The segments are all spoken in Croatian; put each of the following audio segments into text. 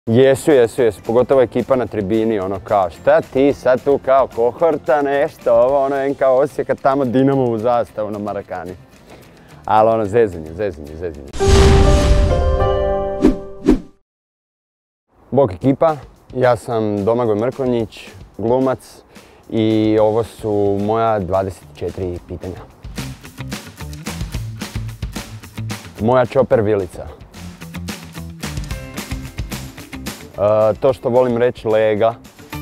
Jesu, pogotovo ekipa na tribini, ono kao šta ti sad tu kao kohorta nešto, ovo ono kao Osijeka tamo Dinamo u zastavu na Marakani. Ali ono zezanje. Bok ekipa, ja sam Domagoj Mrkonjić, glumac i ovo su moja 24 pitanja. Moja čoper vilica. To što volim reći lega.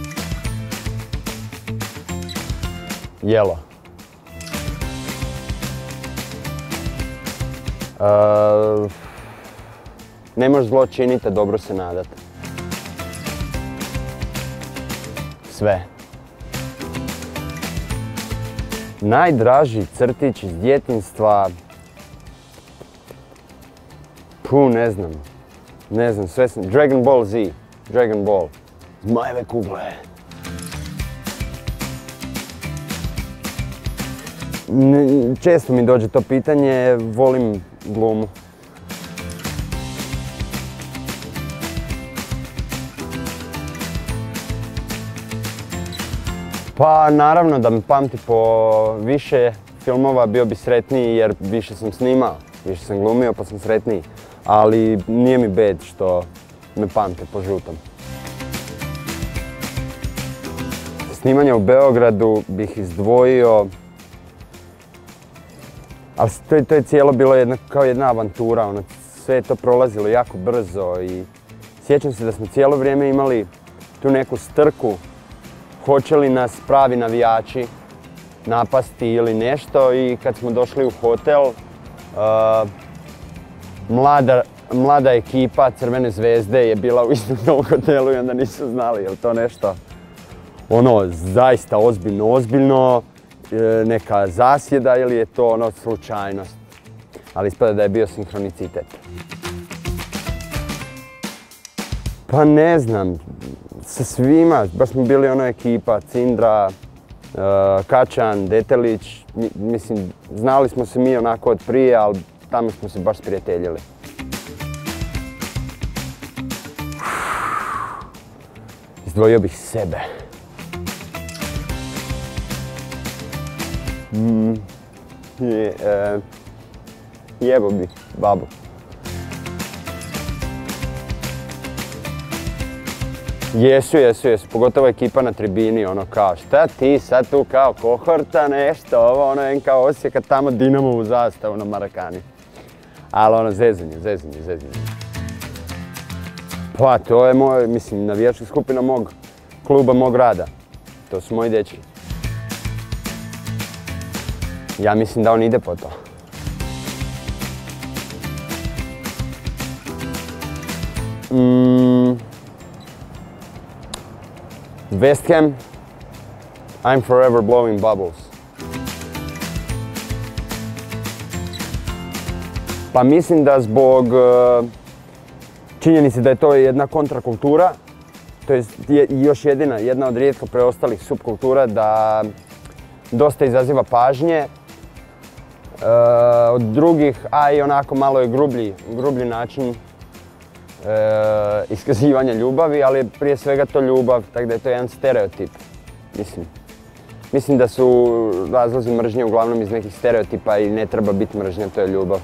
Jelo. Ne možeš zlo činiti, a dobro se nadat. Sve. Najdraži crtić iz djetinjstva... Ne znam, sve sam... Dragon Ball Z. Dragon Ball. Zmajeve kugle. Često mi dođe to pitanje, volim glumu. Pa naravno da me pamti po više filmova, bio bi sretniji jer više sam snimao, više sam glumio pa sam sretniji. Ali nije mi bed što me pamte po žutom. Snimanje u Beogradu bih izdvojio, ali to je cijelo bilo kao jedna avantura, sve je to prolazilo jako brzo i sjećam se da smo cijelo vrijeme imali tu neku strku, hoće li nas pravi navijači napasti ili nešto i kad smo došli u hotel, mlada ekipa Crvene zvezde je bila u istom tom hotelu i onda nisu znali je li to nešto zaista ozbiljno, neka zasjeda ili je to slučajnost. Ali ispada da je bio sinhronicitet. Pa ne znam, sa svima, baš smo bili ekipa, Cindra, Kačan, Detelić, mislim, znali smo se mi onako od prije, ali tamo smo se baš sprijateljili. Izdvojio bih sebe. Jebo bih babu. Jesu, pogotovo ekipa na tribini, ono kao šta ti sad tu kao kohorta nešto, ovo ono kao Osijeka tamo Dinamo u zastavu na Marakani. Ali ono zezanje. Pa to je moj, mislim, navijačka skupina mog kluba, mog rada. To su moji dečki. Ja mislim da on ide po to. West Ham, I'm forever blowing bubbles. Pa mislim da zbog činjenice da je to jedna kontrakultura, to je još jedna od rijetko preostalih subkultura da dosta izaziva pažnje od drugih, a i onako malo je grublji način iskazivanja ljubavi, ali je prije svega to ljubav, tako da je to jedan stereotip, Mislim da su razlozi mržnje uglavnom iz nekih stereotipa i ne treba biti mržnja, to je ljubav.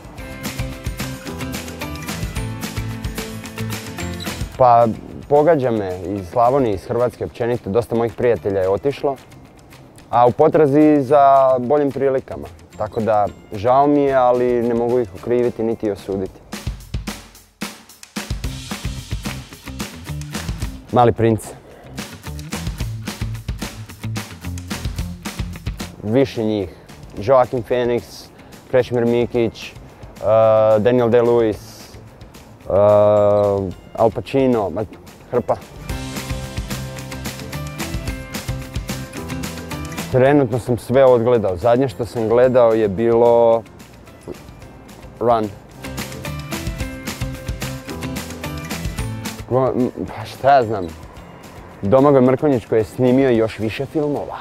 Pa pogađa me iz Slavonije, iz Hrvatske općenito, dosta mojih prijatelja je otišlo, a u potrazi za boljim prilikama. Tako da žao mi je, ali ne mogu ih okriviti niti osuditi. Mali princ. Više njih. Joaquin Phoenix, Krešimir Mikić, Daniel Day-Lewis, Al Pacino, hrpa. Trenutno sam sve odgledao. Zadnje što sam gledao je bilo Run. Pa šta ja znam, Domagoj Mrkonjić koji je snimio još više filmova.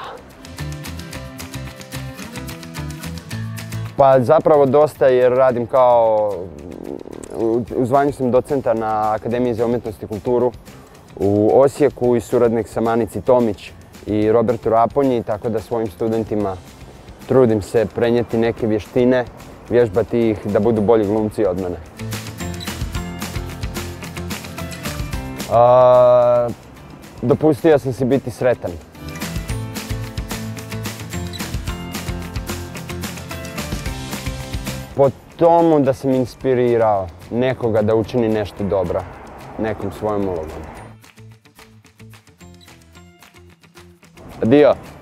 Pa zapravo dosta jer radim kao, u zvanju sam docenta na Akademiji za umjetnost i kulturu u Osijeku i suradnik sam Anici Tomić i Robertu Raponji, tako da svojim studentima trudim se prenijeti neke vještine, vježbati ih da budu bolji glumci od mene. Dopustio sam si biti sretan. Po tomu da sam inspirirao nekoga da učini nešto dobro, nekom svojom ulogom. Adio!